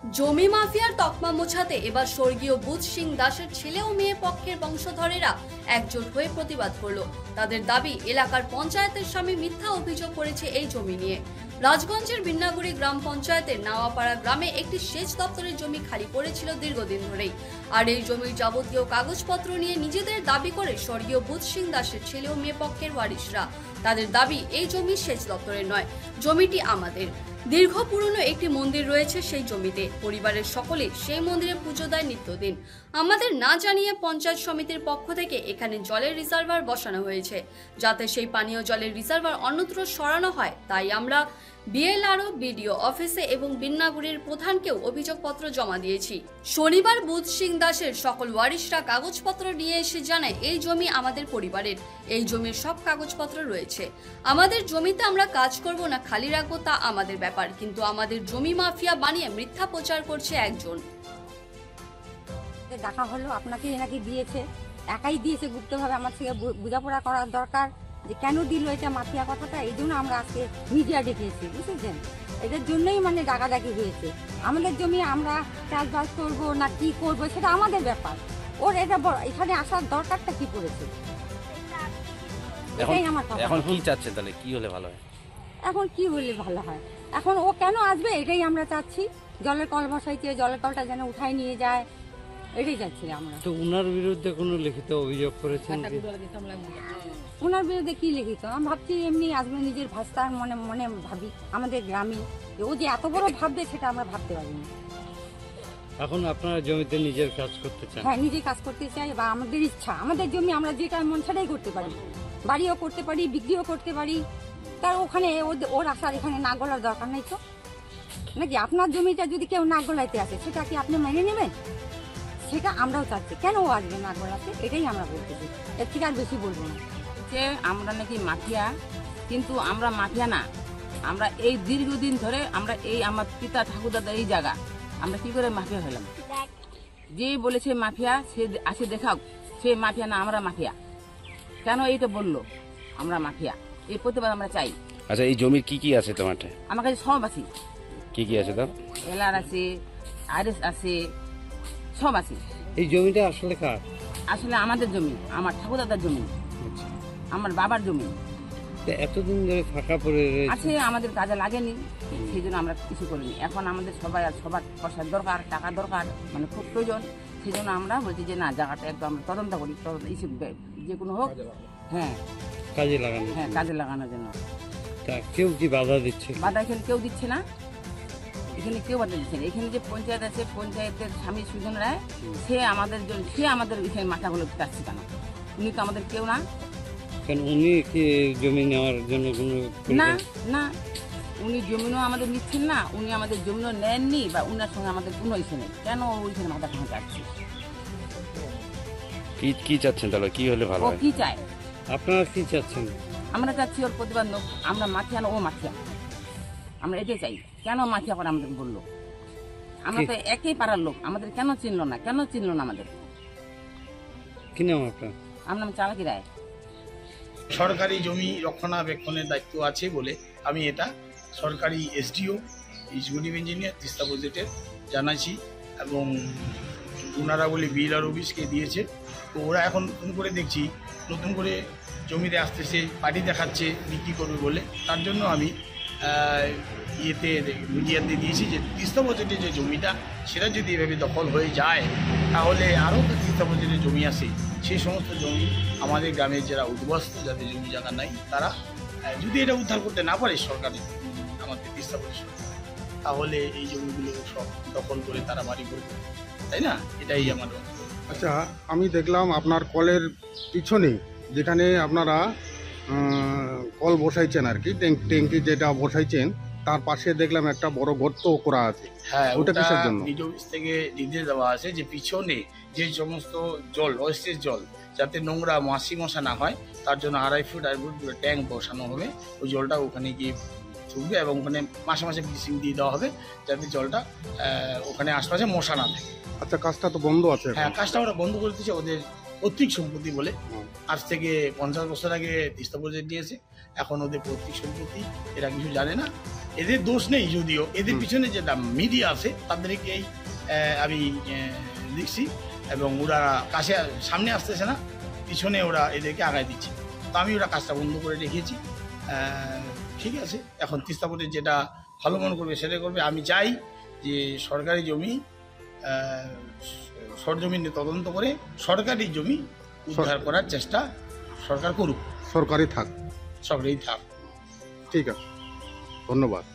জমি মাফিয়ার তকমা মোছাতে এবার স্বর্গীয় বুধ সিং দাসের ছেলে ও মেয়ে পক্ষের বংশধরেরা একজোট হয়ে প্রতিবাদ করল। তাদের দাবি, এলাকার পঞ্চায়েতের সামনে মিথ্যা অভিযোগ করেছে এই জমি নিয়ে। রাজগঞ্জের বিন্নাগুড়ি গ্রাম পঞ্চায়েতের নাওয়াপাড়া গ্রামে একটি সেচ দপ্তরের জমি খালি পড়েছিল দীর্ঘদিন ধরেই। আর এই জমির যাবতীয় কাগজপত্র নিয়ে নিজেদের দাবি করে স্বর্গীয় বুধ সিং দাসের ছেলে ও মেয়ে পক্ষের ওয়ারিশরা। তাদের দাবি, এই জমি সেচ দপ্তরের নয়, জমিটি আমাদের। দীর্ঘ পুরনো একটি মন্দির রয়েছে সেই জমিতে। পরিবারের সকলে সেই মন্দিরে পুজো দেয় নিত্যদিন। আমাদের না জানিয়ে পঞ্চায়েত সমিতির পক্ষ থেকে এখানে জলের রিজার্ভার বসানো হয়েছে, যাতে সেই পানীয় জলের রিজার্ভার অন্যত্র সরানো হয়। তাই আমরা বিএলআরও, বিডিও অফিসে এবং বিন্নাগুড়ির প্রধানকেও অভিযোগপত্র জমা দিয়েছি। শনিবার বুধ সিং দাসের সকল ওয়ারিশরা কাগজপত্র নিয়ে এসে জানায়, এই জমি আমাদের পরিবারের, এই জমির সব কাগজপত্র রয়েছে। আমাদের জমিতে আমরা কাজ করব না খালি রাখবো তা আমাদের ব্যাপার, কিন্তু আমাদের জমি মাফিয়া বানিয়ে মিথ্যা প্রচার করছে একজন। দেখা হলো আপনাকে নাকি দিয়েছে, একাই দিয়েছে গুপ্তভাবে। আমার থেকে বোঝাপড়া করার দরকার যে কেন দিল এটা মাফিয়া কথাটা। এই জন্য আমরা আজকে মিডিয়া ডেকেছি, বুঝেছেন? এটার জন্যই মানে ডাকাডাকি হয়েছে। আমাদের জমি আমরা চাষবাস করবো না কি করবো সেটা আমাদের ব্যাপার। ওর এটা এখানে আসার দরকারটা কি পড়েছে, এটাই আমার কথা। এখন কি চাচ্ছেন তাহলে, কি হলে ভালো হয়? এখন কি হলে ভালো হয়, এখন ও কেন আসবে এটাই আমরা চাচ্ছি। জলের কল বসাইছে, জলের কলটা যেন উঠায় নিয়ে যায়, এটাই চাচ্ছি আমরা। তো উনার বিরুদ্ধে কোনো লিখিত অভিযোগ করেছেন? ওনার বিরুদ্ধে কি লিখিত? আমি ভাবছি এমনি আসবে, নিজের ভাষার মনে মনে ভাবি আমাদের গ্রামে ও যে এত বড় ভাববে সেটা আমরা ভাবতে পারিনি। এখন আপনারা জমিতে নিজের কাজ করতে চান? হ্যাঁ, নিজে কাজ করতে চাই, বা আমাদের ইচ্ছা, আমাদের জমি আমরা যেটা মন সেটাই করতে পারি। বাড়িও করতে পারি, বিক্রিও করতে পারি। তার ওখানে ওর আসার এখানে না গলার দরকার নেই তো নাকি? আপনার জমিটা যদি কেউ না গলাইতে আসে সেটা কি আপনি মেনে নেবেন? সেটা আমরাও চাচ্ছি। কেন ও আসবে না গলাতে, এটাই আমরা বলতেছি। এর থেকে আর বেশি বলবো না। আমরা নাকি মাফিয়া, কিন্তু আমরা মাফিয়া না। আমরা এই দীর্ঘদিন ধরে আমরা এই আমার পিতা ঠাকুরদাদা এই জায়গা আমরা কি করে মাফিয়া হলাম? যে বলেছে মাফিয়া সে আসে দেখাও, সে মাফিয়া না, আমরা মাফিয়া। কেন এইটা বললো আমরা মাফিয়া? এই প্রতিবাদ আমরা চাই। আচ্ছা, এই জমির কি কি আছে তোমার? আমার কাছে সব আছে। কি কি আছে তার? এলআর আছে, আরএস আছে, সব আছে। এই জমিটা আসলে কার? আসলে আমাদের জমি, আমার ঠাকুরদাদার জমি, আমার বাবার জমি। এতদিন ধরে ফাঁকা পড়ে আছে, আমাদের কাজে লাগেনি, সেই জন্য আমরা কিছু করিনি। এখন আমাদের সবার পয়সার দরকার, টাকা দরকার, মানে খুব প্রয়োজন। সেই জন্য আমরা বলছি যে না, জায়গাটা একটু আমরা তদন্ত করি, যে কোনো হোক। হ্যাঁ, কাজে লাগানো। হ্যাঁ, কাজে লাগানোর জন্য। তা কেউ কি বাধা দিচ্ছে? বাধা এখানে কেউ দিচ্ছে না, এখানে কেউ বাধা দিচ্ছে না। এখানে যে পঞ্চায়েত আছে, পঞ্চায়েতের স্বামী সুজন রায়, সে আমাদের এখানে মাথাগুলো চাচ্ছে কেন? উনি তো আমাদের কেউ না। কেন উনি কি জমি নেওয়ার জন্য কোনো? না না, উনি জমিও আমাদের নিচ্ছেন না, উনি আমাদের জমিও নেননি, বা উনার সঙ্গে আমাদের কোনো ইস্যু নেই। কেন ওইখানে মাথা ভাঙা যাচ্ছে? কি চাচ্ছেন তাহলে, কি হলে ভালো ও হয়? কি চায়? আপনারা কি চাচ্ছেন? আমরা চাচ্ছি ওর প্রতিবাদ লোক। আমরা মাফিয়া না, ও মাফিয়া। আমরা এটাই চাই। কেন মাফিয়া করে আমাদের বললো? আমরা তো একই পাড়ার লোক, আমাদের কেন চিনলো না? কেন চিনলো না আমাদের? কি নাম আপনার? আমার নাম চালাকি রায়। সরকারি জমি রক্ষণাবেক্ষণের দায়িত্ব আছে বলে আমি এটা সরকারি এসডিও, এক্সিকিউটিভ ইঞ্জিনিয়ার, তিস্তা প্রজেক্টের জানাইছি, এবং ওনারা বলে বিএলআর অফিসকে দিয়েছে। তো ওরা এখন নতুন করে দেখছি, নতুন করে জমিতে আসতেছে, পার্টি দেখাচ্ছে বিক্রি করবে বলে। তার জন্য আমি মিডিয়াতে দিয়েছি যে তিস্তা প্রজেক্টের যে জমিটা, সেটা যদি এভাবে দখল হয়ে যায় তাহলে আরও তো তিস্তা প্রজেক্টের জমি আছে, সেই সমস্ত জমি আমাদের গ্রামের যারা উদ্বাস্ত, যাদের জমি জায়গা নাই, তারা যদি এটা উদ্ধার করতে না পারে সরকারের আমাদের তিস্তা পরিষদ, তাহলে এই জমিগুলো সব দখল করে তারা বাড়ি করবে, তাই না? এটাই আমার। আচ্ছা, আমি দেখলাম আপনার কলের পিছনে যেখানে আপনারা কল বসাইছেন আর কি, ট্যাঙ্কি যেটা বসাইছেন, তার পাশে দেখলাম একটা বড় গর্ত করা আছে। হ্যাঁ, ওটা কিসের জন্য? ভিডিও অফিস থেকে নির্দেশ দেওয়া আছে যে পিছনে যে সমস্ত জল, ওয়েস্টেজ জল, যাতে নোংরা মাছি মশা না হয়, তার জন্য 2.5 ফুট ট্যাঙ্ক বসানো হবে। ওই জলটা ওখানে গিয়ে ঢুকবে এবং ওখানে মাসে মাসে ব্লিচিং দিয়ে দেওয়া হবে, যাতে জলটা ওখানে আশপাশে মশা না থাকে। আচ্ছা, কাজটা তো বন্ধ আছে? হ্যাঁ, কাজটা ওরা বন্ধ করে দিয়েছে, ওদের পৈতৃক সম্পত্তি বলে। আজ থেকে 50 বছর আগে তিস্তা প্রজেক্ট নিয়েছে, এখন ওদের পৈতৃক সম্পত্তি, এরা কিছু জানে না। এদের দোষ নেই, যদিও এদের পিছনে যেটা মিডিয়া আছে তাদেরকেই আমি দেখছি, এবং ওরা কাছে সামনে আসতেছে না, পিছনে ওরা এদেরকে আগায় দিচ্ছে। তো আমি ওরা কাজটা বন্ধ করে রেখেছি। ঠিক আছে, এখন তিস্তা বোর্ডে যেটা ভালো মনে করবে সেটা করবে। আমি চাই যে সরকারি জমি সরজমিনে তদন্ত করে সরকারি জমি উদ্ধার করার চেষ্টা সরকার করুক, সরকারি থাক। সরকারি থাক। ঠিক আছে, ধন্যবাদ।